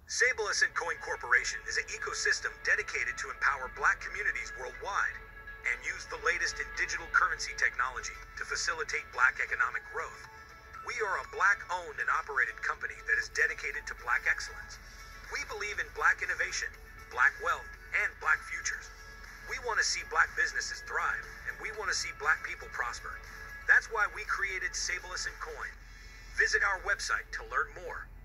SABLE Coin Corporation is an ecosystem dedicated to empower Black communities worldwide and use the latest in digital currency technology to facilitate Black economic growth. We are a Black-owned and operated company that is dedicated to Black excellence. We believe in Black innovation, Black wealth, and Black futures. We want to see Black businesses thrive, and we want to see Black people prosper. That's why we created SABLE Coin. Visit our website to learn more.